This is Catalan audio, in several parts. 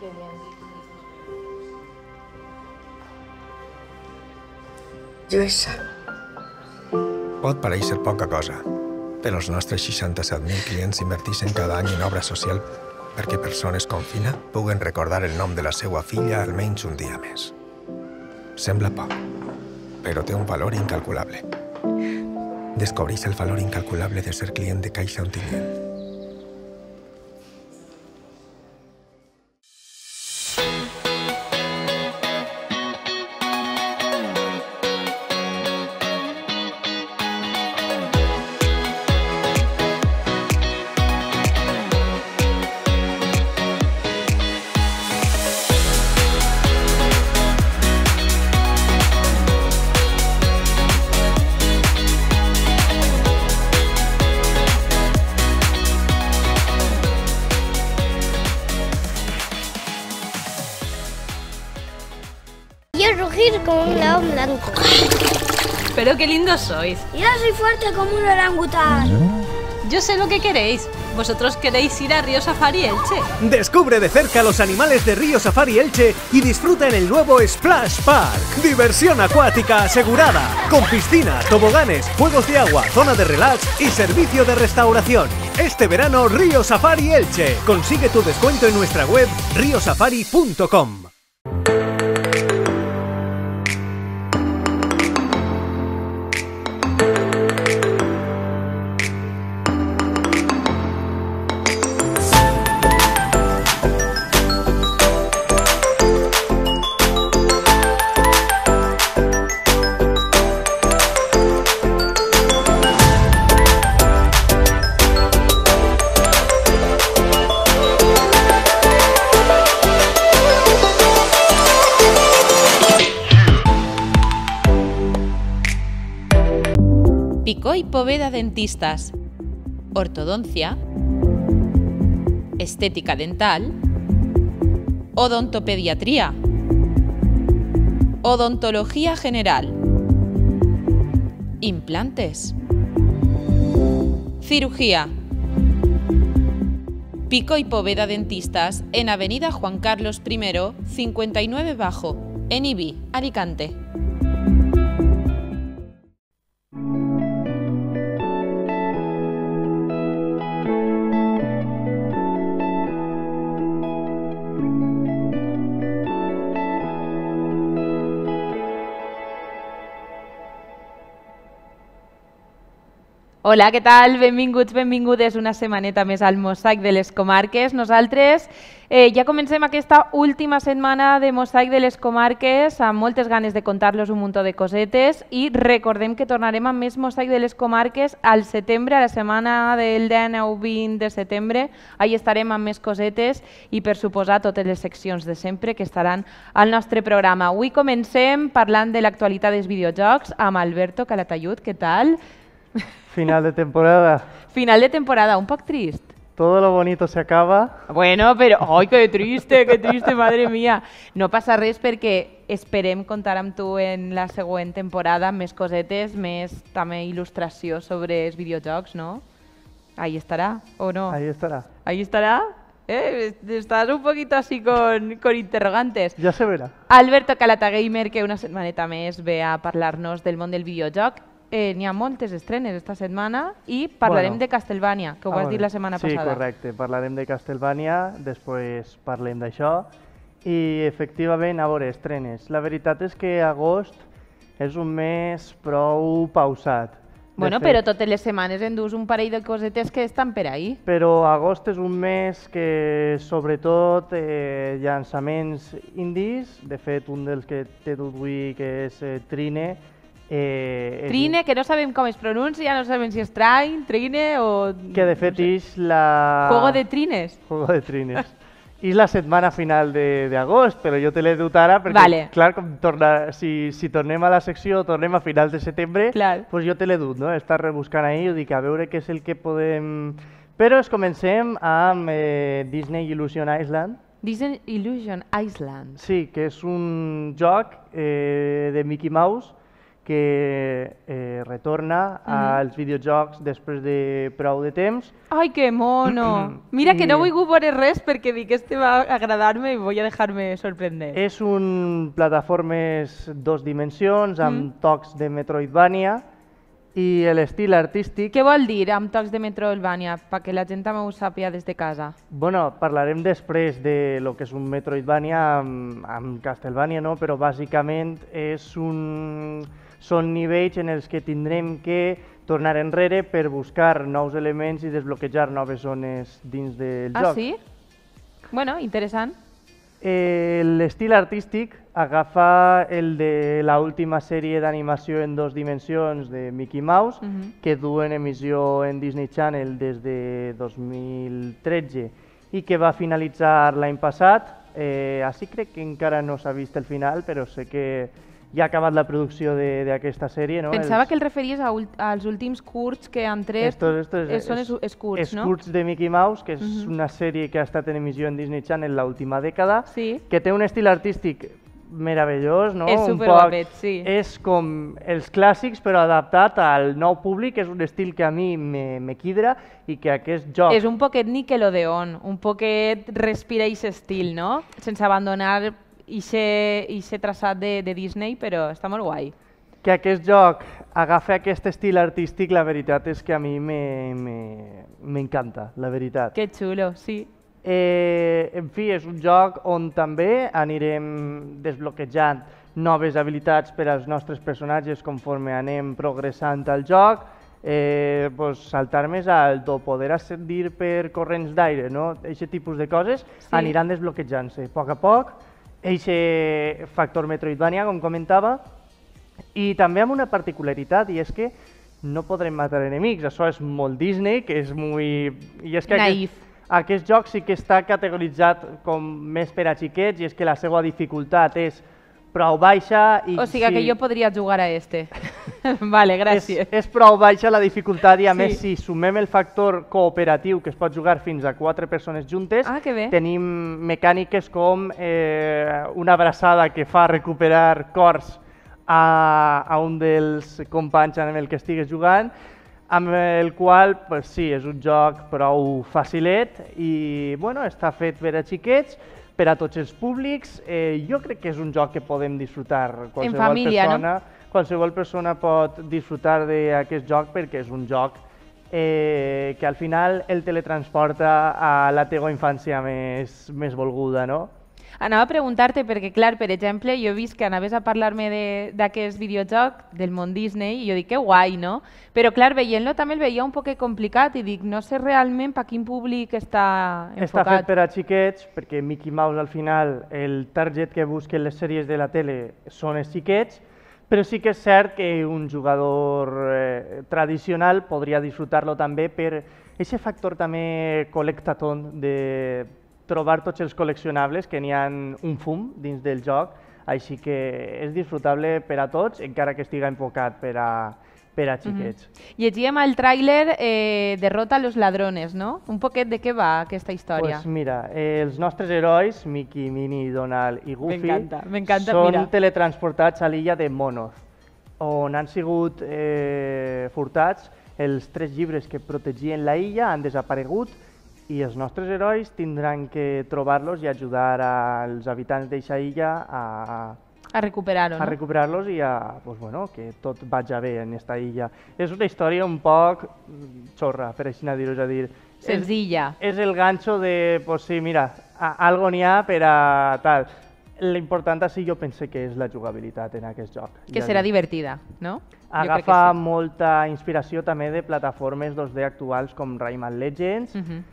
Que bien. Lluïsa. Pot parèixer poca cosa, però els nostres 67.000 clients inverteixen cada any en obra social perquè persones com Fina puguen recordar el nom de la seva filla almenys un dia més. Sembla poc, però té un valor incalculable. Descobreix el valor incalculable de ser client de Caixa Ontinyent. Rugir como un león blanco. Pero qué lindos sois. Yo soy fuerte como un orangután. Yo sé lo que queréis. Vosotros queréis ir a Río Safari Elche. Descubre de cerca los animales de Río Safari Elche y disfruta en el nuevo Splash Park. Diversión acuática asegurada, con piscina, toboganes, juegos de agua, zona de relax y servicio de restauración. Este verano Río Safari Elche. Consigue tu descuento en nuestra web riosafari.com. Picó y Poveda Dentistas, ortodoncia, estética dental, odontopediatría, odontología general, implantes, cirugía. Picó y Poveda Dentistas en Avenida Juan Carlos I, 59 Bajo, en Ibi, Alicante. Hola, què tal? Benvinguts, benvingudes una setmaneta més al Mosaic de les Comarques. Nosaltres ja comencem aquesta última setmana de Mosaic de les Comarques amb moltes ganes de contar-los un munt de cosetes i recordem que tornarem amb més Mosaic de les Comarques al setembre, a la setmana del 10 o 20 de setembre. Allà estarem amb més cosetes i, per suposar, totes les seccions de sempre que estaran al nostre programa. Avui comencem parlant de l'actualitat dels videojocs amb Alberto Calatayud. Què tal? Final de temporada. Final de temporada, un poc trist. Todo lo bonito se acaba. Bueno, pero... ¡Ay, qué triste, madre mía! No passa res perquè esperem comptar amb tu en la següent temporada, més cosetes, més també il·lustració sobre els videojocs, no? Ahí estarà, o no? Ahí estará. Ahí estarà? Estás un poquito así con interrogantes. Ya se verá. Alberto Calatagamer, que una setmaneta més ve a parlar-nos del món del videojoc. N'hi ha moltes estrenes esta setmana i parlarem de Castlevania, que ho vas dir la setmana passada. Sí, correcte. Parlarem de Castlevania, després parlem d'això i, efectivament, a veure, estrenes. La veritat és que agost és un mes prou pausat. Bueno, però totes les setmanes endús un parell de cosetes que estan per ahí. Però agost és un mes que, sobretot, llançaments indis, de fet, un dels que t'he dut avui, que és Trine. Trine, que no sabem com es pronuncia, no sabem si és Trine o... Que de fet és la... Juego de Trines. Juego de Trines. És la setmana final d'agost, però jo te l'he dut ara perquè, clar, si tornem a la secció, tornem a finals de setembre, doncs jo te l'he dut, no? He estat rebuscant ahir i dic a veure què és el que podem... Però comencem amb Disney Illusion Island. Disney Illusion Island. Sí, que és un joc de Mickey Mouse que retorna als videojocs després de prou de temps. Ai, que mono! Mira que no he volgut veure res perquè dic que este va agradar-me i vull a deixar-me sorprendre. És un plataformes 2 dimensions amb tocs de Metroidvania i l'estil artístic... Què vol dir amb tocs de Metroidvania? Perquè la gent també ho sàpiga des de casa. Bueno, parlarem després de lo que és un Metroidvania amb Castlevania, no? Però bàsicament són nivells en els que tindrem que tornar enrere per buscar nous elements i desbloquejar noves zones dins del joc. Ah, sí? Bueno, interessant. L'estil artístic agafa el de l'última sèrie d'animació en 2 dimensions de Mickey Mouse, que duen emissió en Disney Channel des de 2013 i que va finalitzar l'any passat. Així crec que encara no s'ha vist el final, però sé que ja ha acabat la producció d'aquesta sèrie. Pensava que el referies als últims curts que han tret. Són els curts, no? Els curts de Mickey Mouse, que és una sèrie que ha estat en emissió en Disney Channel l'última dècada, que té un estil artístic meravellós, no? És superguapet, sí. És com els clàssics, però adaptat al nou públic. És un estil que a mi me quidra i que aquest joc... És un poquet Nickelodeon, un poquet respira aquest estil, no? Sense abandonar ixe traçat de Disney, però està molt guai. Que aquest joc agafa aquest estil artístic, la veritat és que a mi m'encanta, la veritat. Que xulo, sí. En fi, és un joc on també anirem desbloquejant noves habilitats per als nostres personatges conforme anem progressant al joc, saltar més alto, poder ascendir per corrents d'aire, no? Aquest tipus de coses aniran desbloquejant-se a poc, eixe factor Metroidvania, com comentava, i també amb una particularitat, i és que no podrem matar enemics. Això és molt Disney, que és molt... Naïf. Aquest joc sí que està categoritzat com més per a xiquets, i és que la seva dificultat és prou baixa i... O sigui que jo podria jugar a este. Vale, gràcies. És prou baixa la dificultat i a més si sumem el factor cooperatiu, que es pot jugar fins a 4 persones juntes, tenim mecàniques com una abraçada que fa recuperar cors a un dels companys amb el que estigues jugant, amb el qual, sí, és un joc prou facilet i està fet per a xiquets, per a tots els públics. Jo crec que és un joc que podem disfrutar. En família, no? Qualsevol persona pot disfrutar d'aquest joc perquè és un joc que al final el teletransporta a la teva infància més volguda, no? Anava a preguntar-te perquè, clar, per exemple, jo he vist que anaves a parlar-me d'aquest videojoc del món Disney i jo dic que guai, no? Però, clar, veient-lo també el veia un poc complicat i dic, no sé realment per quin públic està enfocat. Està fet per a xiquets perquè Mickey Mouse al final, el target que busquen les sèries de la tele són els xiquets, però sí que és cert que un jugador tradicional podria disfrutar-lo també per aquest factor també col·lectaton de trobar tots els col·leccionables, que n'hi ha un fum dins del joc, així que és disfrutable per a tots, encara que estigui enfocat per a xiquets. Llegíem al tràiler Derrota a los ladrones, no? Un poquet de què va aquesta història? Doncs mira, els nostres herois, Mickey, Minnie, Donald i Goofy, són teletransportats a l'illa de Monoth, on han sigut furtats els 3 llibres que protegien la illa, han desaparegut, i els nostres herois tindran que trobar-los i ajudar als habitants d'aquesta illa a recuperar-los, a recuperar-los i que tot vagi bé en aquesta illa. És una història un poc xorra, per així dir-ho, és a dir... Senzilla. És el ganxo de, sí, mira, algo n'hi ha per a tal. L'important així jo penso que és la jugabilitat en aquest joc. Que serà divertida, no? Agafa molta inspiració també de plataformes 2D actuals com Rayman Legends,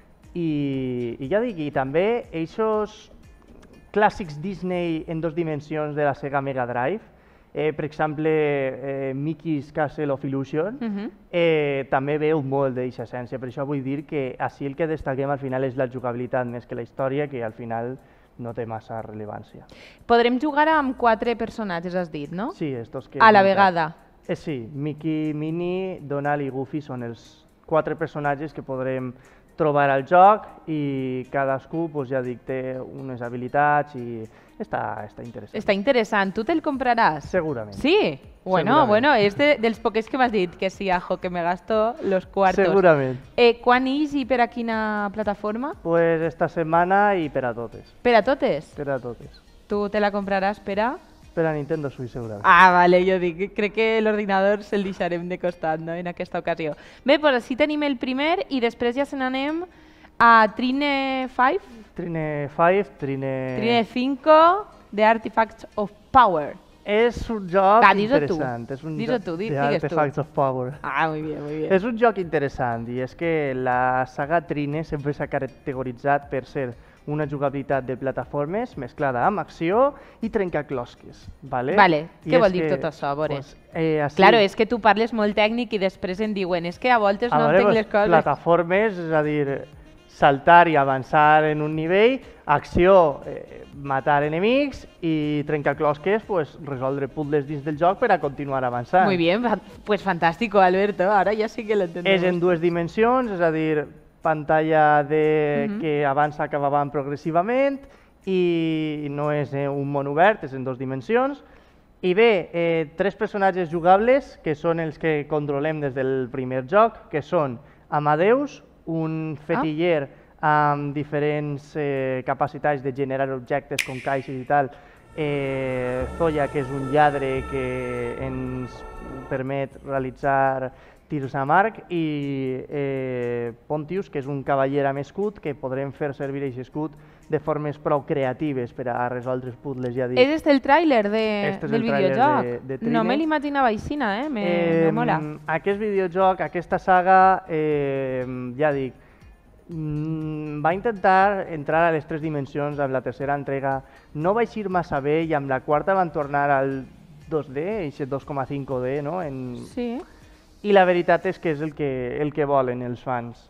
i ja dic, i també aquests clàssics Disney en 2 dimensions de la Sega Mega Drive, per exemple, Mickey's Castle of Illusion, també veu molt d'aquesta essència. Per això vull dir que així el que destaquem al final és la jugabilitat més que la història, que al final no té massa rellevància. Podrem jugar amb 4 personatges, has dit, no? Sí, estos que... A la vegada. Sí, Mickey, Minnie, Donald i Goofy són els 4 personatges que podrem trobar al joc i cadascú, ja dic, té unes habilitats i està interessant. Està interessant. Tu te'l compraràs? Segurament. Sí? Bueno, és dels poquets que m'has dit que sí, ajo, que me gasto los cuartos. Segurament. Quan ix i per a quina plataforma? Pues esta setmana i per a totes. Per a totes? Per a totes. Tu te la compraràs per a? Per a Nintendo Switch, segurament. Ah, vale, jo dic, crec que l'ordinador se'l deixarem de costat, no?, en aquesta ocasió. Bé, doncs així tenim el primer i després ja se n'anem a Trine 5? Trine 5, Trine 5, The Artifacts of Power. És un joc interessant. Dis-ho tu, digues tu. Artifacts of Power. Ah, muy bien, muy bien. És un joc interessant i és que la saga Trine sempre s'ha categoritzat per ser una jugabilitat de plataformes mesclada amb acció i trencaclosques. Vale, què vol dir tot això? A veure. Claro, és que tu parles molt tècnic i després em diuen és que a voltes no entenc les coses. Plataformes, és a dir, saltar i avançar en un nivell, acció, matar enemics i trencaclosques, resoldre puzzles dins del joc per a continuar avançant. Muy bien, pues fantástico, Alberto, ara ja sí que lo entendemos. És en dues dimensions, és a dir, pantalla que avança cap avant progressivament i no és un món obert, és en dues dimensions. I bé, tres personatges jugables que són els que controlem des del primer joc, que són Amadeus, un fetiller amb diferents capacitats de generar objectes com caixes i tal, Zoya, que és un lladre que ens permet realitzar tirs amb arc, i Pontius, que és un cavaller amb escut, que podrem fer servir aquest escut de formes prou creatives per a resoldre els puzzles, ja dic. És el tràiler del videojoc? No me l'imaginava aixina, me mola. Aquest videojoc, aquesta saga, ja dic, va intentar entrar a les tres dimensions amb la tercera entrega, no va eixir massa bé i amb la quarta van tornar al 2D, aquest 2,5D, no? Sí. I la veritat és que és el que volen els fans.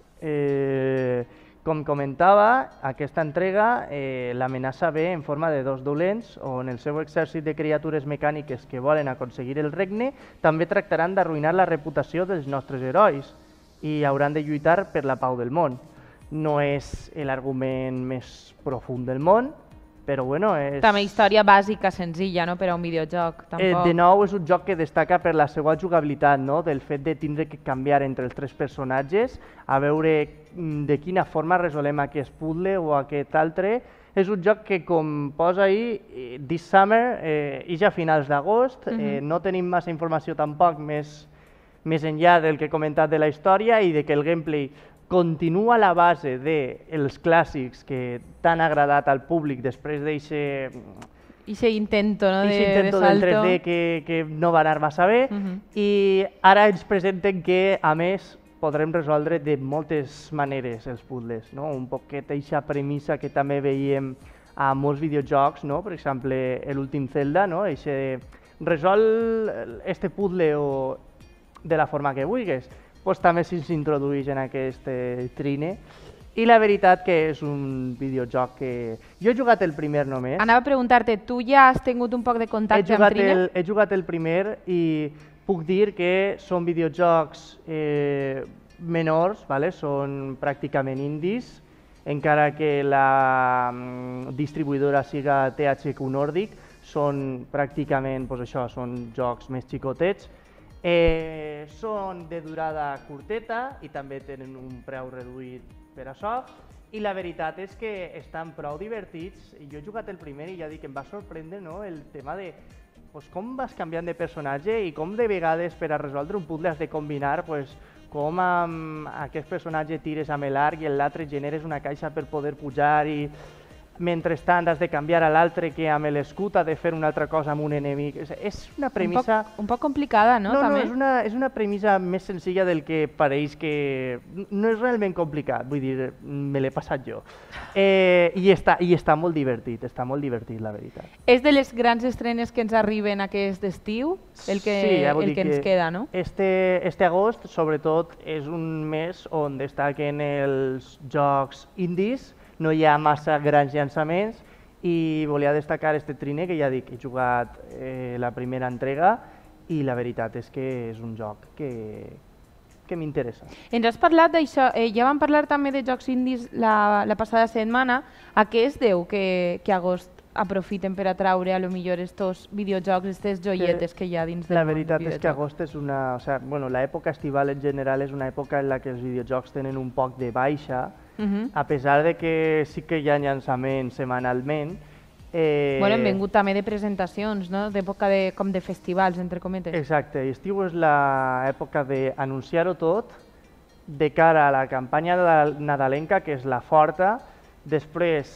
Com comentava, aquesta entrega l'amenaça ve en forma de dos dolents, on el seu exèrcit de criatures mecàniques que volen aconseguir el regne també tractaran d'arruïnar la reputació dels nostres herois i hauran de lluitar per la pau del món. No és l'argument més profund del món, però bueno, és... També història bàsica, senzilla, no?, per a un videojoc, tampoc. De nou, és un joc que destaca per la seva jugabilitat, no?, del fet de tindre que canviar entre els tres personatges, a veure de quina forma resolem aquest puzzle o aquest altre. És un joc que, com posa ahí, this summer, ix a finals d'agost, no tenim massa informació tampoc més enllà del que he comentat de la història i de que el gameplay continua la base dels clàssics que t'han agradat al públic després d'aquest intento del 3D que no va anar massa bé, i ara ens presenten que, a més, podrem resoldre de moltes maneres els puzzles, un poquet aquesta premissa que també veiem a molts videojocs, per exemple, l'últim Zelda, resol este puzzle de la forma que vulguis, també s'introdueix en aquest Trine, i la veritat que és un videojoc que... Jo he jugat el primer només. Anava a preguntar-te, tu ja has tingut un poc de contacte amb Trine? He jugat el primer i puc dir que són videojocs menors, són pràcticament indies, encara que la distribuïdora siga THQ Nordic, són pràcticament, són jocs més xicotets. Són de durada curteta i també tenen un preu reduït per això, i la veritat és que estan prou divertits. Jo he jugat el primer i ja dic que em va sorprendre el tema de com vas canviant de personatge i com de vegades per a resoldre un puzzle has de combinar com amb aquest personatge tires amb l'arc i l'altre generes una caixa per poder pujar i mentrestant has de canviar a l'altre que amb l'escut ha de fer una altra cosa amb un enemic. És una premissa... Un poc complicada, no? No, és una premissa més senzilla del que pareix que... No és realment complicat, vull dir, me l'he passat jo. I està molt divertit, la veritat. És de les grans estrenes que ens arriben aquest estiu, el que ens queda, no? Este agost, sobretot, és un mes on destaquen els jocs indies, no hi ha massa grans llançaments i volia destacar este Trine, que ja dic, he jugat la primera entrega i la veritat és que és un joc que m'interessa. Ens has parlat d'això, ja vam parlar també de jocs indis la passada setmana. A què es deu que agost aprofiten per atraure a lo millor estos videojocs, aquestes joietes que hi ha dins del món. La veritat és que agost és una... l'època estival en general és una època en la que els videojocs tenen un poc de baixa, a pesar de que sí que hi ha llançaments setmanalment. Hem vingut també de presentacions, no? D'època com de festivals, entre cometes. Exacte, estiu és l'època d'anunciar-ho tot de cara a la campanya nadalenca, que és la forta. Després,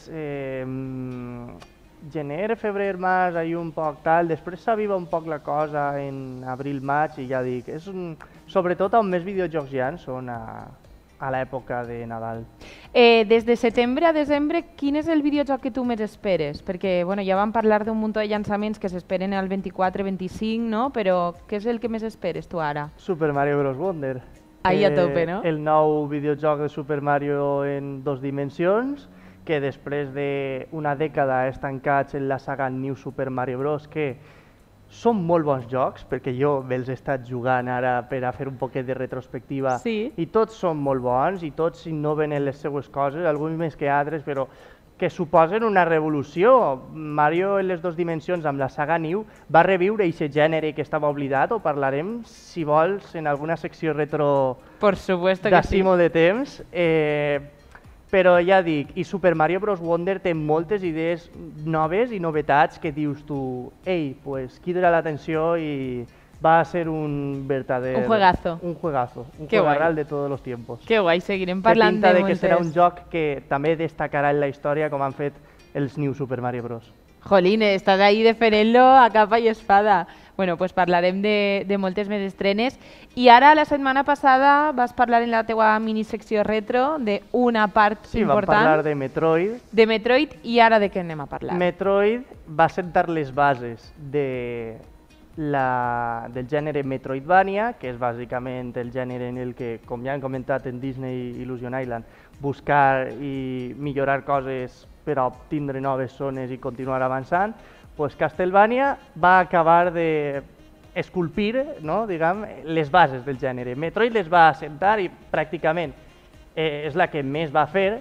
gener, febrer, març, ahir un poc tal, després s'aviva un poc la cosa en abril, maig, i ja dic, sobretot on més videojocs hi ha són a l'època de Nadal. Des de setembre a desembre, quin és el videojoc que tu més esperes? Perquè ja vam parlar d'un munt de llançaments que s'esperen el 24-25, no? Però què és el que més esperes tu ara? Super Mario Bros. Wonder. Ahí a tope, no? El nou videojoc de Super Mario en 2 dimensions, que després d'una dècada estancats en la saga New Super Mario Bros., que són molt bons jocs, perquè jo me'ls he estat jugant ara per a fer un poquet de retrospectiva, i tots són molt bons, i tots innoven en les seues coses, alguns més que altres, però que suposen una revolució. Mario en les 2 dimensions amb la saga New va reviure aquest gènere que estava oblidat, o parlarem, si vols, en alguna secció retro d'Asimo de temps. Però ja dic, i Super Mario Bros. Wonder té moltes idees noves i novetats que dius tu, pues crida l'atenció i va a ser un verdadero... Un juegazo. Un juegazo, un juegarral de todos los tiempos. Que guai, seguirem parlant de moltes. Que pinta de que serà un joc que també destacarà en la història com han fet els New Super Mario Bros. Jolín, estàs ahí defenent-lo a capa i espada. Bueno, pues parlarem de moltes més estrenes. I ara, la setmana passada, vas parlar en la teua minisecció retro d'una part important. Sí, vam parlar de Metroid. De Metroid, i ara de què anem a parlar? Metroid va sentar les bases del gènere Metroidvania, que és bàsicament el gènere en el que, com ja hem comentat en Disney Illusion Island, buscar i millorar coses per a obtindre noves zones i continuar avançant. Castlevania va acabar d'esculpir les bases del gènere. Metroid les va assentar i pràcticament és la que més va fer.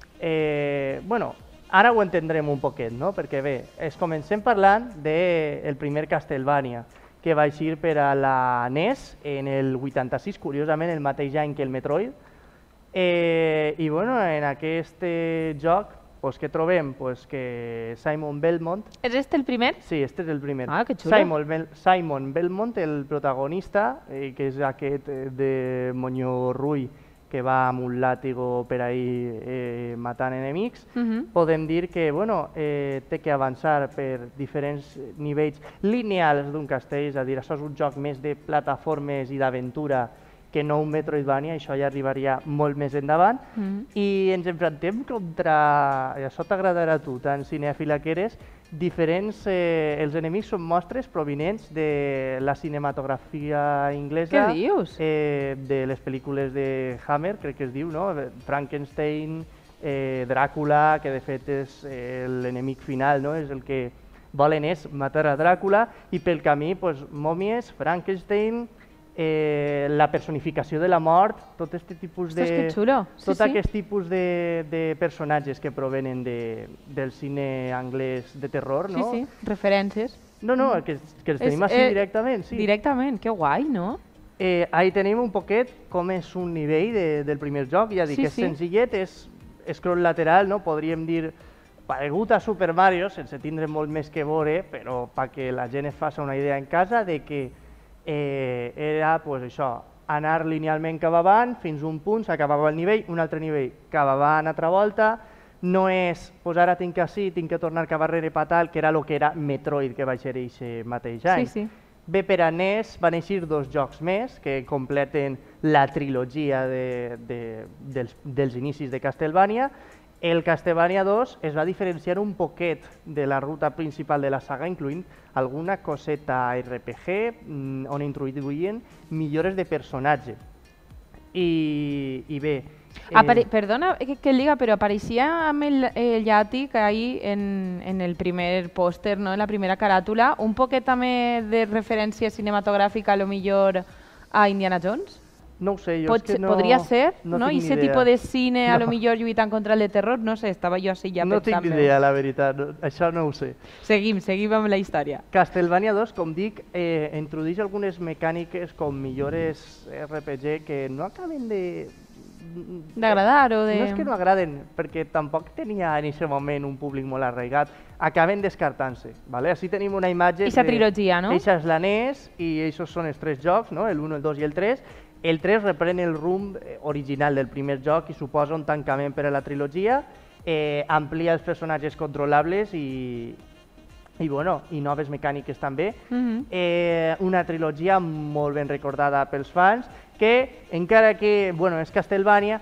Ara ho entendrem un poquet, perquè bé, comencem parlant del primer Castlevania, que va eixir per a la NES en el 86, curiosament el mateix any que el Metroid. I en aquest joc què trobem? Que Simon Belmont... És este el primer? Sí, este és el primer. Ah, que xulo. Simon Belmont, el protagonista, que és aquest de Moño Rui, que va amb un làtigo per ahí matant enemics. Podem dir que té que avançar per diferents nivells lineals d'un castell, és a dir, això és un joc més de plataformes i d'aventura que no un Metroidvania, això ja arribaria molt més endavant, i ens enfrontem contra, i això t'agradarà a tu, tan cinèfila que eres, diferents, els enemics són mostres provinents de la cinematografia inglesa. Què dius? De les pel·lícules de Hammer, crec que es diu, no? Frankenstein, Dràcula, que de fet és l'enemic final, no? És el que volen és matar a Dràcula, i pel camí, mòmies, Frankenstein, la personificació de la mort, tot aquest tipus de personatges que provenen del cine anglès de terror, no? Sí, referències. No, que els tenim així directament, sí. Directament, que guai, no? Ahí tenim un poquet com és un nivell del primer joc, ja dic, és senzillet, és scroll lateral, no? Podríem dir paregut a Super Mario, sense tindre molt més que veure, però perquè la gent es faci una idea en casa de que era això, anar linealment cap avant, fins a un punt, s'acabava el nivell, un altre nivell cap avant, altra volta, no és, ara tinc que sí, tinc que tornar cap arrere patal, que era el que era Metroid, que va ser aquest mateix any. Bé, per a NES van eixir 2 jocs més que completen la trilogia dels inicis de Castlevania. El Castlevania 2 es va diferenciar un poquet de la ruta principal de la saga, incloent alguna coseta RPG on introduïen millores de personatge. I bé... Perdona que el diga, però apareixia amb el llàtic ahí en el primer pòster, en la primera caràtula, un poquet també de referència cinematogràfica, a lo millor a Indiana Jones? No ho sé, jo és que no... Podria ser, no? I tinc aquest idea. tipus de cine, a lo millor lluitant contra el de terror, no sé, estava jo així ja No pensant. tinc idea, la veritat, això no ho sé. Seguim amb la història. Castlevania 2, com dic, introdueix algunes mecàniques com millores RPG que no acaben d'agradar o de... No és que no agraden, perquè tampoc tenia en aquest moment un públic molt arraigat. Acaben descartant-se, ¿vale? Així tenim una imatge... Eixa trilogia, no? Eixa és la NES i aquests són els 3 jocs, no? El 1, el 2 i el 3. El 3 reprèn el rumb original del primer joc i suposa un tancament per a la trilogia, amplia els personatges controlables i noves mecàniques també. Una trilogia molt ben recordada pels fans, que encara que és Castlevania,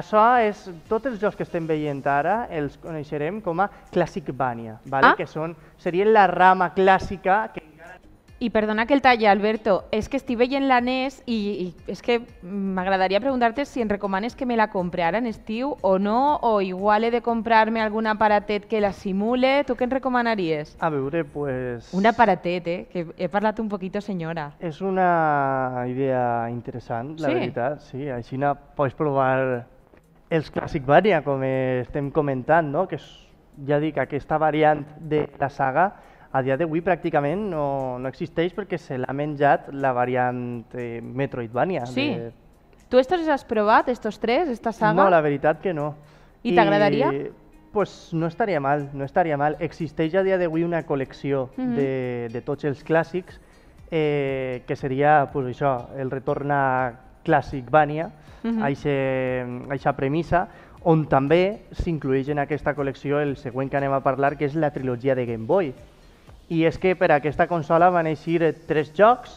tots els jocs que estem veient ara els coneixerem com a Classicvania, que serien la rama clàssica que... I perdona que el talli, Alberto, és que estic veient la NES i és que m'agradaria preguntar-te si em recomanes que me la compre ara en estiu o no, o igual he de comprar-me algun aparatet que la simule. Tu què em recomanaries? A veure, pues... Un aparatet, que he parlat un poquito, senyora. És una idea interessant, la veritat, sí. Així pots provar els Classicvania, com estem comentant, no? Que és, ja dic, aquesta variant de la saga a dia d'avui pràcticament no existeix perquè se l'ha menjat la variant Metroidvania. Sí? Tu estos has provat, estos 3, esta saga? No, la veritat que no. I t'agradaria? Pues no estaria mal, no estaria mal. Existeix a dia d'avui una col·lecció de tots els clàssics que seria això, el retorn a Classicvania, a aquesta premissa, on també s'inclueix en aquesta col·lecció el següent que anem a parlar, que és la trilogia de Game Boy. I és que per a aquesta consola van eixir 3 jocs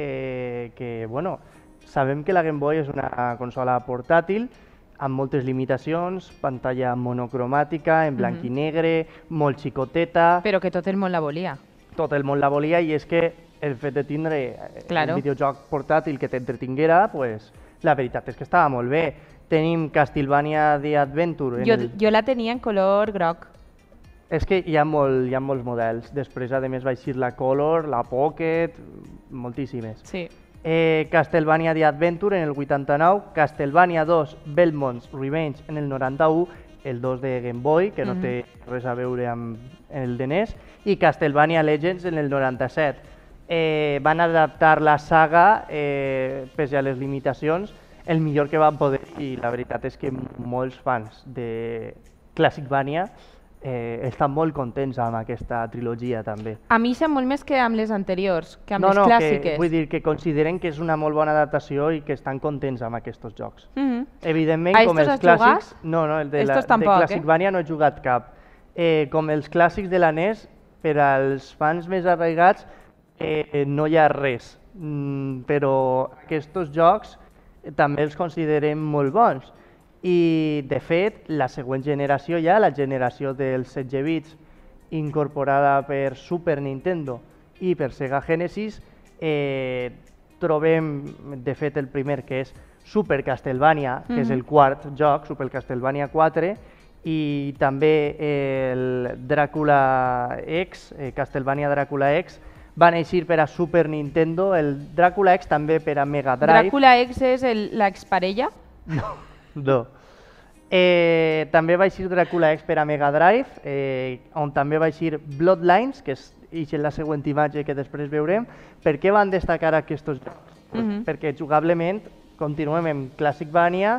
que, sabem que la Game Boy és una consola portàtil amb moltes limitacions, pantalla monocromàtica, en blanc i negre, molt xicoteta... Però que tot el món la volia. Tot el món la volia i és que el fet de tindre un videojoc portàtil que t'entretinguera, la veritat és que estava molt bé. Tenim Castlevania The Adventure... Jo la tenia en color groc. És que hi ha molts models. Després, a més, va eixir la Color, la Pocket, moltíssimes. Sí. Castlevania The Adventure en el 89, Castlevania 2 Belmont's Revenge en el 91, el 2 de Game Boy, que no té res a veure amb el de NES, i Castlevania Legends en el 97. Van adaptar la saga, pese a les limitacions, el millor que van poder, i la veritat és que molts fans de Classicvania estan molt contents amb aquesta trilogia també. A mi sap molt més que amb les anteriors, que amb les clàssiques. Vull dir que consideren que és una molt bona adaptació i que estan contents amb aquests jocs. Evidentment, com els clàssics... No, el de Classicvania no he jugat cap. Com els clàssics de la NES, per als fans més arraigats no hi ha res, però aquests jocs també els considerem molt bons. I, de fet, la següent generació ja, la generació dels 16 bits incorporada per Super Nintendo i per Sega Genesis, trobem, de fet, el primer, que és Super Castlevania, que és el quart joc, Super Castlevania 4, i també el Dràcula X, Castlevania Dràcula X, van eixir per a Super Nintendo, el Dràcula X també per a Mega Drive. Dràcula X és l'exparella? No. També va eixir Dràcula X per a Mega Drive, on també va eixir Bloodlines, que és la següent imatge que després veurem. Per què van destacar aquests jocs? Perquè jugablement continuem amb Classicvania,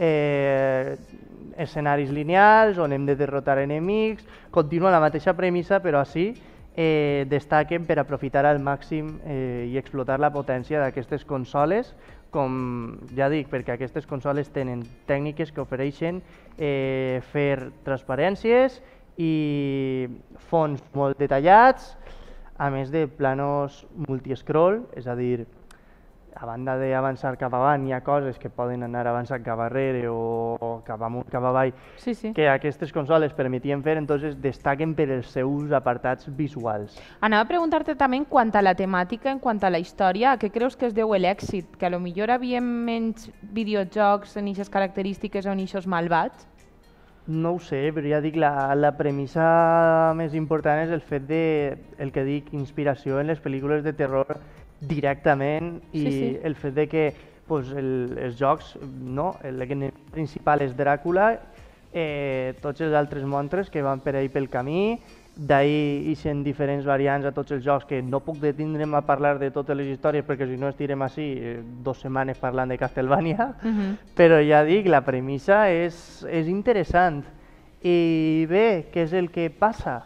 escenaris lineals on hem de derrotar enemics, continua la mateixa premissa, però així destaquen per aprofitar al màxim i explotar la potència d'aquestes consoles, com ja dic, perquè aquestes consoles tenen tècniques que ofereixen fer transparències i fons molt detallats, a més de planos multi-scroll, és a dir, a banda d'avançar cap avant, hi ha coses que poden anar avançant cap darrere o cap amunt, cap avall, que aquestes consoles permetien fer, entonces destaquen per els seus apartats visuals. Anava a preguntar-te també en quant a la temàtica, en quant a la història, a què creus que es deu l'èxit? Que potser havíem menys videojocs en aquestes característiques o en aquests malvats? No ho sé, però ja dic, la premissa més important és el fet de, el que dic, inspiració en les pel·lícules de terror directament i el fet de que els jocs, l'enemic principal és Dràcula, tots els altres monstres que van per ahí pel camí, d'ahir ixen diferents variants a tots els jocs que no puc detindre'm a parlar de totes les històries perquè si no estirem així 2 setmanes parlant de Castlevania, però ja dic, la premissa és interessant. I bé, què és el que passa?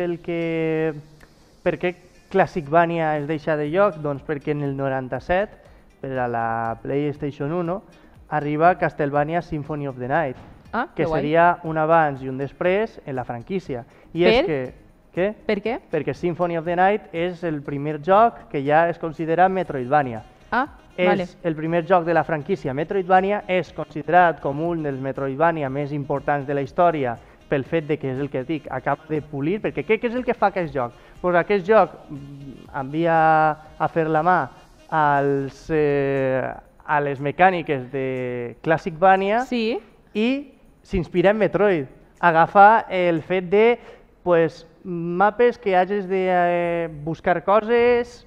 Per què Classicvania es deixa de lloc? Doncs perquè en el 97, per a la PlayStation 1, arriba Castlevania Symphony of the Night, que seria un abans i un després en la franquícia. Per què? Perquè Symphony of the Night és el primer joc que ja es considera Metroidvania. És el primer joc de la franquícia Metroidvania, és considerat com un dels Metroidvania més importants de la història pel fet de que és el que dic, acaba de polir, perquè què és el que fa aquest joc? Doncs aquest joc envia a fer la mà a les mecàniques de Classicvania i s'inspira en Metroid. Agafa el fet de mapes que hagis de buscar coses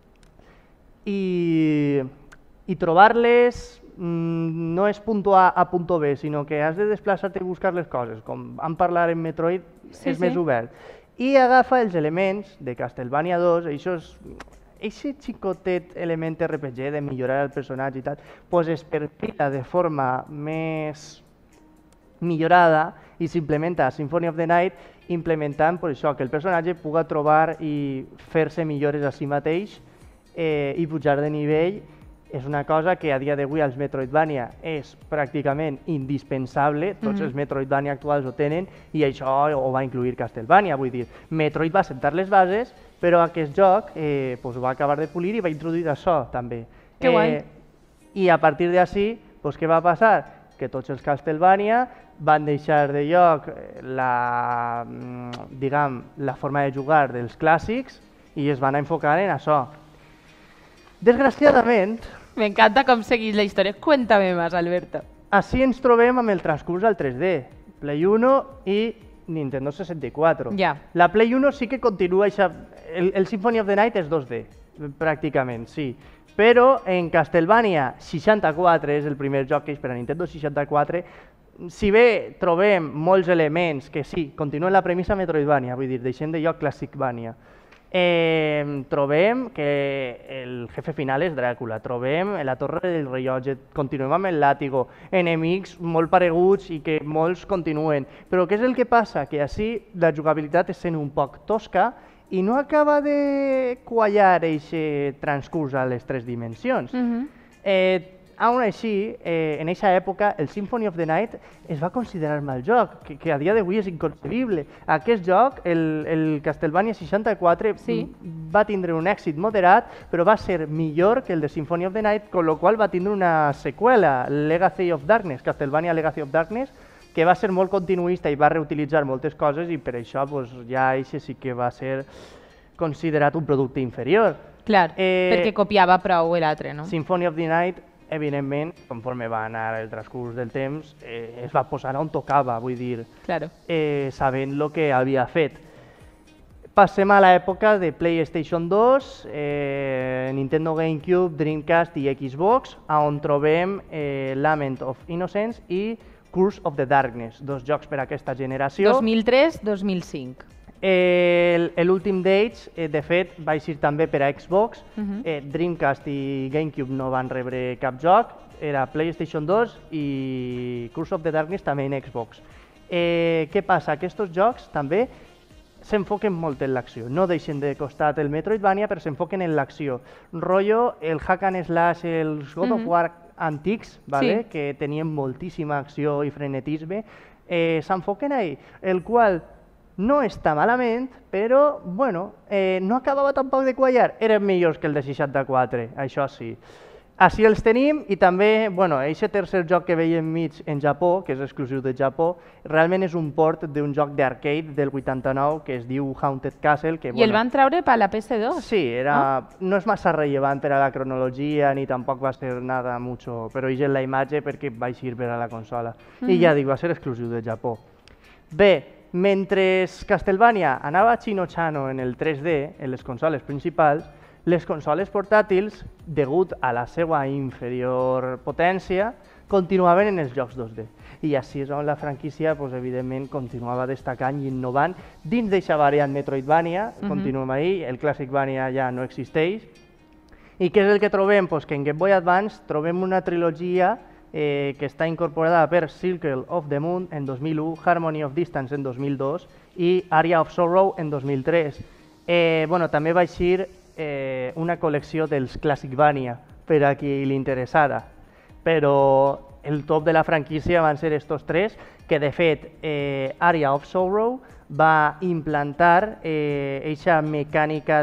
i trobar-les no és punt A a punt B, sinó que has de desplaçar-te i buscar les coses. Com vam parlar en Metroid, és més obert. I agafa els elements de Castlevania 2, aquest xicotet element RPG de millorar el personatge i tal, es perfila de forma més millorada i s'implementa a Symphony of the Night implementant això, que el personatge pugui trobar i fer-se millores a si mateix i pujar de nivell. És una cosa que a dia d'avui als Metroidvania és pràcticament indispensable, tots els Metroidvania actuals ho tenen i això ho va incluir Castlevania, vull dir, Metroid va sentar les bases, però aquest joc ho va acabar de polir i va introduir això també. Que guai! I a partir d'ací, què va passar? Que tots els Castlevania van deixar de lloc la forma de jugar dels clàssics i es van enfocar en això. Desgraciadament... M'encanta com seguís la història. Cuéntame más, Alberto. Així ens trobem amb el transcurs al 3D, Play 1 i Nintendo 64. La Play 1 sí que continua, el Symphony of the Night és 2D, pràcticament, sí. Però en Castlevania 64, és el primer joc que és per a Nintendo 64, si bé trobem molts elements que sí, continuen la premissa Metroidvania, vull dir, deixem de lloc Classicvania, trobem que el jefe final és Dràcula, trobem la torre del rellotge, continuem amb el làtigo, enemics molt pareguts i que molts continuen. Però què és el que passa? Que així la jugabilitat és sent un poc tosca i no acaba de quallar aquest transcurs a les 3 dimensions. Aún així, en aquesta època, el Symphony of the Night es va considerar mal joc, que a dia d'avui és inconcebible. Aquest joc, el Castlevania 64, va tindre un èxit moderat, però va ser millor que el de Symphony of the Night, con lo qual va tindre una seqüela, Legacy of Darkness, Castlevania Legacy of Darkness, que va ser molt continuista i va reutilitzar moltes coses i per això ja això sí que va ser considerat un producte inferior. Clar, perquè copiava prou l'altre, no? Symphony of the Night, evidentment, conforme va anar el transcurs del temps, es va posar on tocava, vull dir, sabent el que havia fet. Passem a l'època de PlayStation 2, Nintendo GameCube, Dreamcast i Xbox, on trobem Lament of Innocence i Curse of the Darkness, dos jocs per a aquesta generació. 2003-2005. L'últim d'ells, de fet, va eixir també per a Xbox. Dreamcast i GameCube no van rebre cap joc, era PlayStation 2 i Curse of the Darkness també en Xbox. Què passa? Aquests jocs també s'enfoquen molt en l'acció, no deixen de costat el Metroidvania, però s'enfoquen en l'acció. Rotllo, el hack and slash, els God of War antics, que tenien moltíssima acció i frenetisme, s'enfoquen ahí, el qual no està malament, però no acabava tampoc de quallar. Eren millors que el de 64, això sí. Així els tenim i també, aquest tercer joc que veiem mig en Japó, que és exclusiu de Japó, realment és un port d'un joc d'arcade del 89 que es diu Haunted Castle. I el van treure per la PS2? Sí, no és massa rellevant per a la cronologia ni tampoc va ser nada mucho, però és la imatge perquè va eixir per a la consola. I ja dic, va ser exclusiu de Japó. Bé, mentre Castlevania anava xino-xano en el 3D, en les consoles principals, Les consoles portàtils, degut a la seva inferior potència, continuaven en els jocs 2D. I així és on la franquícia, evidentment, continuava destacant i innovant. Dins d'aquesta variant Metroidvania, continuem ahir, el Classicvania ja no existeix. I què és el que trobem? Que en Game Boy Advance trobem una trilogia que està incorporada per Circle of the Moon en 2001, Harmony of Distance en 2002 i Area of Sorrow en 2003. També va eixir una col·lecció dels Classicvania, per a qui li interessara. Però el top de la franquícia van ser estos tres, que de fet Area of Sorrow va implantar eixa mecànica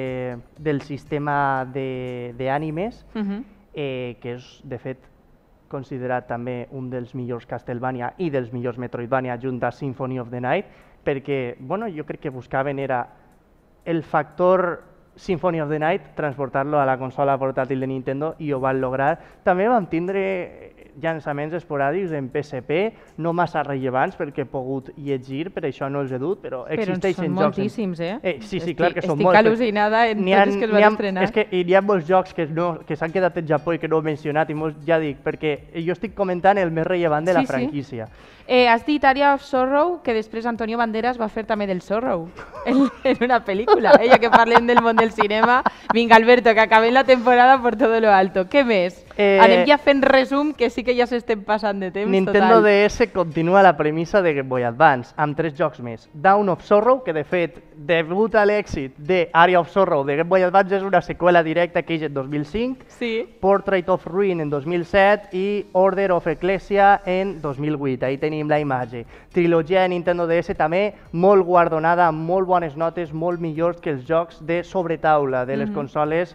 del sistema d'ànimes, que és de fet considerat també un dels millors Castlevania i dels millors Metroidvania junt a Symphony of the Night, perquè jo crec que buscaven era el factor Symphony of the Night, transportar-lo a la consola portàtil de Nintendo, i ho van lograr. També vam tindre llançaments esporàdics en PSP, no massa rellevants perquè he pogut llegir, per això no els he dut, però existeixen jocs... Però són moltíssims, Sí, clar que són molts. Estic al·lucinada en tots els que es van estrenar. És que hi ha molts jocs que s'han quedat en Japó i que no he mencionat, i ja dic, perquè jo estic comentant el més rellevant de la franquícia. Has dit Area of Sorrow, que després Antonio Banderas va fer també del Sorrow en una pel·lícula. Ja que parlem del món del cinema, vinga Alberto, que acabem la temporada por todo lo alto. Què més? Anem ja fent resum, que sí que ja s'estem passant de temps. Nintendo DS continua la premissa de Game Boy Advance, amb 3 jocs més. Dawn of Sorrow, que de fet, degut a l'èxit de Area of Sorrow de Game Boy Advance, és una seqüela directa que és en 2005, Portrait of Ruin en 2007 i Order of Ecclesia en 2008. Ahí tenim la imatge. Trilogia de Nintendo DS també molt guardonada, amb molt bones notes, molt millors que els jocs de sobretaula de les consoles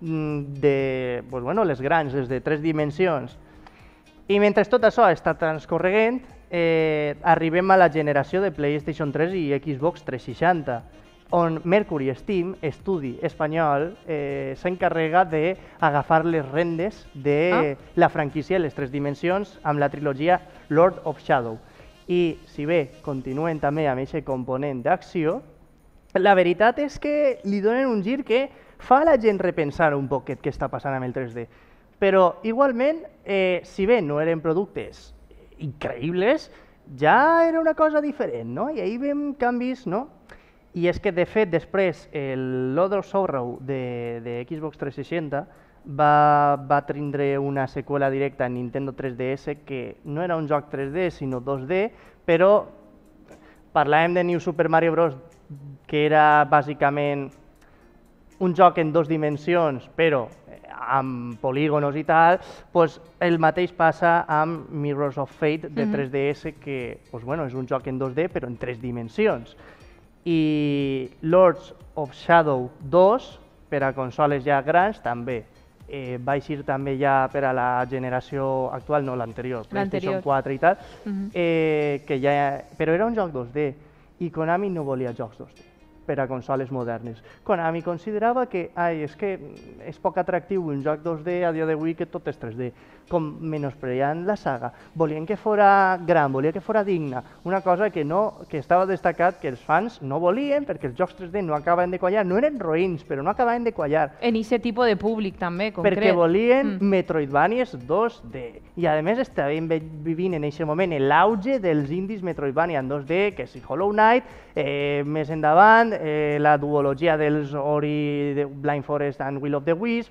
les grans, les de 3 dimensions. I mentre tot això està transcorregent, arribem a la generació de PlayStation 3 i Xbox 360, on Mercury Steam, estudi espanyol, s'encarrega d'agafar les rendes de la franquícia de les 3 dimensions amb la trilogia Lord of Shadow. I si bé continuen també amb aquest component d'acció, la veritat és que li donen un gir que fa a la gent repensar un poquet què està passant amb el 3D. Però igualment, si bé no eren productes increïbles, ja era una cosa diferent, no? I ahir vam canvis, no? I és que, de fet, després, el Lord of Sorrow de Xbox 360 va tindre una seqüela directa en Nintendo 3DS que no era un joc 3D, sinó 2D, però parlàvem de New Super Mario Bros., que era bàsicament un joc en 2 dimensions, però amb polígonos i tal, el mateix passa amb Mirrors of Fate de 3DS, que és un joc en 2D, però en 3 dimensions. I Lords of Shadow 2, per a consoles ja grans, també. Va eixir també ja per a la generació actual, no l'anterior, PlayStation 4 i tal, però era un joc 2D, i Konami no volia jocs 2D per a consoles modernes. Konami considerava que és poc atractiu un joc 2D a dia d'avui que tot és 3D, com menyspreant la saga. Volien que fora gran, volien que fora digna, una cosa que estava destacat que els fans no volien perquè els jocs 3D no acabaven de quallar, no eren roïns, però no acabaven de quallar. En aquest tipus de públic també, concret. Perquè volien Metroidvanias 2D. I a més estàvem vivint en aquest moment l'auge dels indis Metroidvania en 2D, que és Hollow Knight, més endavant, la duologia dels Ori, Blind Forest and Will of the Wisps,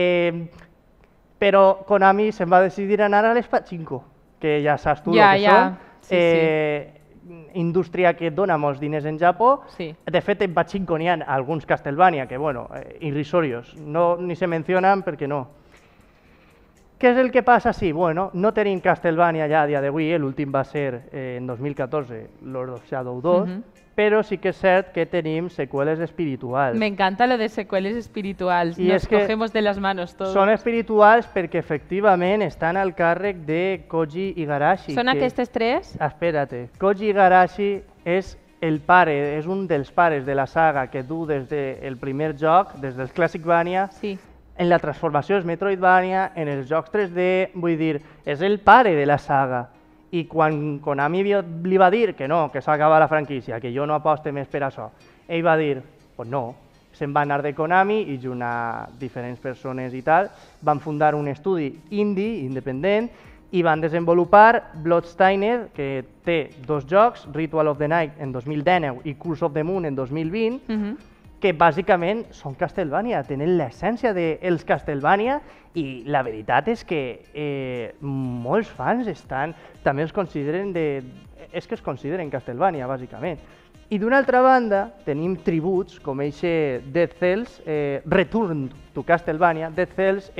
però Konami se'n va decidir anar a les Pachinko, que ja saps tu el que són, indústria que dona molts diners en Japó. De fet, en Pachinko n'hi ha alguns Castlevania que, irrisorios, ni se mencionen perquè no. Què és el que passa? Sí, no tenim Castlevania ja a dia d'avui, l'últim va ser en 2014, Lord of Shadow 2, però sí que és cert que tenim seqüeles espirituals. Me encanta lo de seqüeles espirituals, nos cogemos de las manos todos. Són espirituals perquè efectivament estan al càrrec de Koji Igarashi. Són aquestes 3? Espera't, Koji Igarashi és el pare, és un dels pares de la saga que du des del primer joc, des del Classicvania, en la transformació dels Metroidvania, en els jocs 3D, vull dir, és el pare de la saga. I quan Konami li va dir que no, que s'ha acabat la franquícia, que jo no aposte més per això, ell va dir, pues no, se'n va anar de Konami i junt a diferents persones i tal, van fundar un estudi indie, independent, i van desenvolupar Bloodstained, que té 2 jocs, Ritual of the Night en 2019 i Curse of the Moon en 2020, que bàsicament són Castlevania, tenen l'essència dels Castlevania i la veritat és que molts fans també es consideren Castlevania, bàsicament. I d'una altra banda tenim tributs com eixe Dead Cells, Return to Castlevania. Dead Cells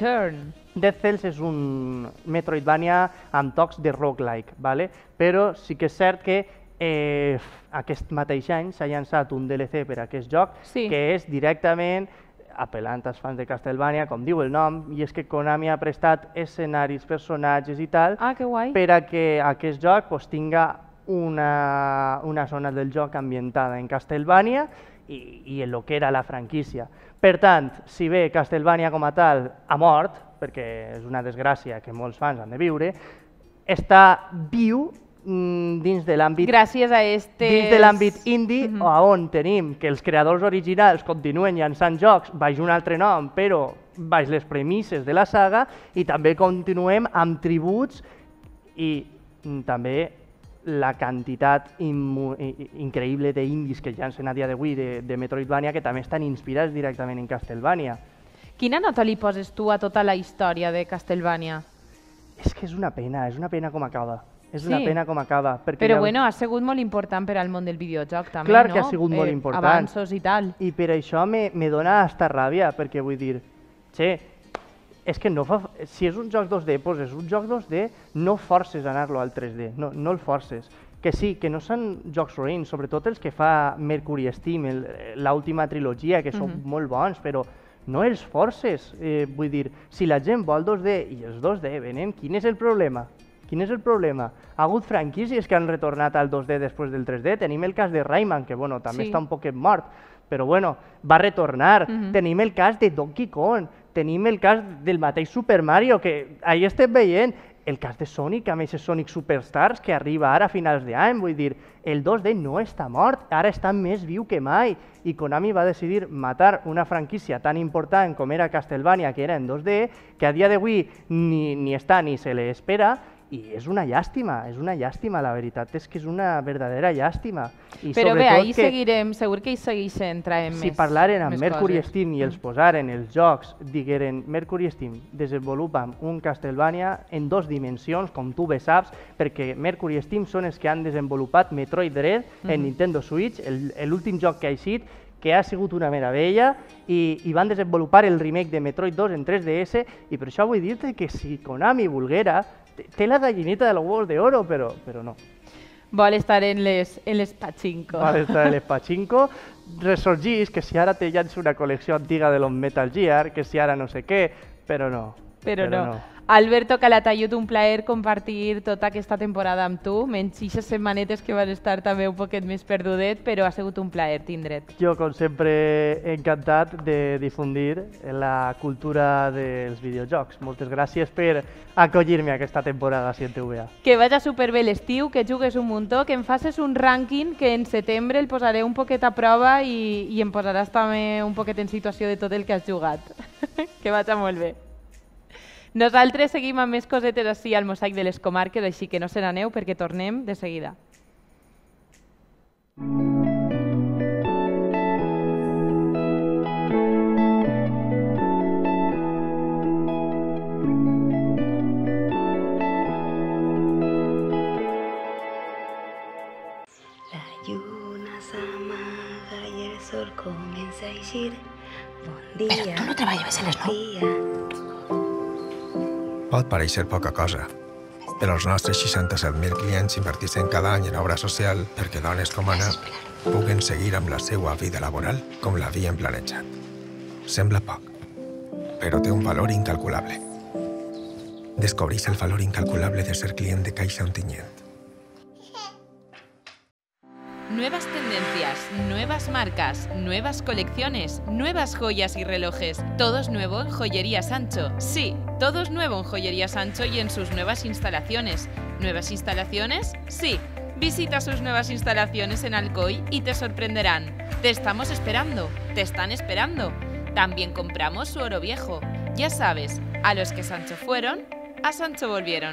és un Metroidvania amb tocs de roguelike, però sí que és cert que aquest mateix any s'ha llançat un DLC per a aquest joc que és directament apel·lant als fans de Castlevania, com diu el nom, i és que Konami ha prestat escenaris, personatges i tal per a que aquest joc tinga una zona del joc ambientada en Castlevania i en el que era la franquícia. Per tant, si bé Castlevania com a tal ha mort, perquè és una desgràcia que molts fans han de viure, està viu dins de l'àmbit indie, on tenim que els creadors originals continuen llançant jocs baix un altre nom, però baix les premisses de la saga, i també continuem amb tributs i també la quantitat increïble d'indis que llancen a dia d'avui de Metroidvania que també estan inspirats directament en Castlevania. Quina nota li poses tu a tota la història de Castlevania? És que és una pena com acaba. És una pena com acaba. Però bueno, ha sigut molt important per al món del videojoc també, no? Clar que ha sigut molt important. Avanços i tal. I per això me dona hasta ràbia, perquè vull dir, és que si és un joc 2D, doncs és un joc 2D, no forces a anar-lo al 3D, no el forces. Que sí, que no són jocs roïns, sobretot els que fa Mercury Steam, l'última trilogia, que són molt bons, però no els forces. Vull dir, si la gent vol 2D i els 2D venen, quin és el problema? Quin és el problema? Ha hagut franquícies que han retornat al 2D després del 3D. Tenim el cas de Rayman, que bueno, també està un poquet mort, però bueno, va retornar. Tenim el cas de Donkey Kong, tenim el cas del mateix Super Mario, que ahir estem veient, el cas de Sonic, amb aquests Sonic Superstars, que arriba ara a finals d'any. Vull dir, el 2D no està mort, ara està més viu que mai. I Konami va decidir matar una franquícia tan important com era Castlevania, que era en 2D, que a dia d'avui ni està ni se l'espera, i és una llàstima, la veritat és que és una verdadera llàstima. Però bé, ahir seguirem, segur que hi segueixen, traiem més coses. Si parlaren amb Mercury Steam i els posaren els jocs, digueren Mercury Steam desenvolupa un Castlevania en 2 dimensions, com tu bé saps, perquè Mercury Steam són els que han desenvolupat Metroid Dread en Nintendo Switch, l'últim joc que ha eixit, que ha sigut una meravella, i van desenvolupar el remake de Metroid 2 en 3DS, i per això vull dir-te que si Konami volguera, té la gallineta de los huevos de oro, però no. Vol estar en les pachinko. Vol estar en les pachinko. Ressorgís, que si ara te llança una col·lecció antiga de los Metal Gear, que si ara no sé què, però no. Però no. Alberto Calatayud, un plaer compartir tota aquesta temporada amb tu, menys 6 setmanetes que van estar també un poquet més perdudet, però ha sigut un plaer tindre't. Jo, com sempre, encantat de difundir la cultura dels videojocs. Moltes gràcies per acollir-me aquesta temporada a CNTVA. Que vagi superbé l'estiu, que jugues un muntó, que em facis un rànquing que en setembre el posaré un poquet a prova i em posaràs també un poquet en situació de tot el que has jugat. Que vagi molt bé. Nosaltres seguim amb més cosetes així al Mosaic de les Comarques, així que no se n'aneu perquè tornem de seguida. La lluna s'amaga i el sol comença a eixir. Bon dia. Però tu no treballes a les 9? Pot pareixer poca cosa, però els nostres 67.000 clients inverteixen cada any en obra social perquè dones com Anna puguen seguir amb la seva vida laboral com l'havien planejat. Sembla poc, però té un valor incalculable. Descobreix el valor incalculable de ser client de Caixa Ontinyent. Nuevas tendencias, nuevas marcas, nuevas colecciones, nuevas joyas y relojes. Todo es nuevo en Joyería Sancho. Sí, todo es nuevo en Joyería Sancho y en sus nuevas instalaciones. ¿Nuevas instalaciones? Sí. Visita sus nuevas instalaciones en Alcoy y te sorprenderán. Te estamos esperando, te están esperando. También compramos su oro viejo. Ya sabes, a los que Sancho fueron, a Sancho volvieron.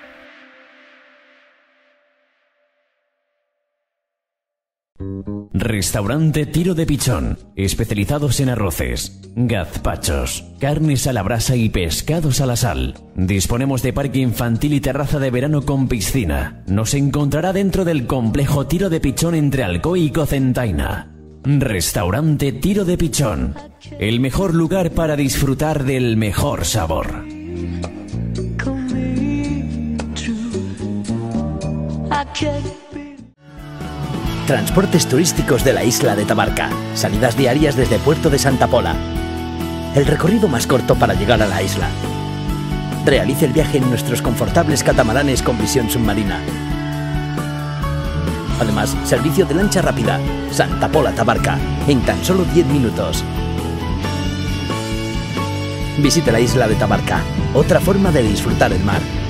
Restaurante Tiro de Pichón, especializados en arroces, gazpachos, carnes a la brasa y pescados a la sal. Disponemos de parque infantil y terraza de verano con piscina. Nos encontrará dentro del complejo Tiro de Pichón entre Alcoy y Cocentaina. Restaurante Tiro de Pichón, el mejor lugar para disfrutar del mejor sabor. Transportes turísticos de la isla de Tabarca. Salidas diarias desde Puerto de Santa Pola. El recorrido más corto para llegar a la isla. Realice el viaje en nuestros confortables catamaranes con visión submarina. Además, servicio de lancha rápida. Santa Pola Tabarca, en tan solo 10 minutos. Visite la isla de Tabarca, otra forma de disfrutar el mar.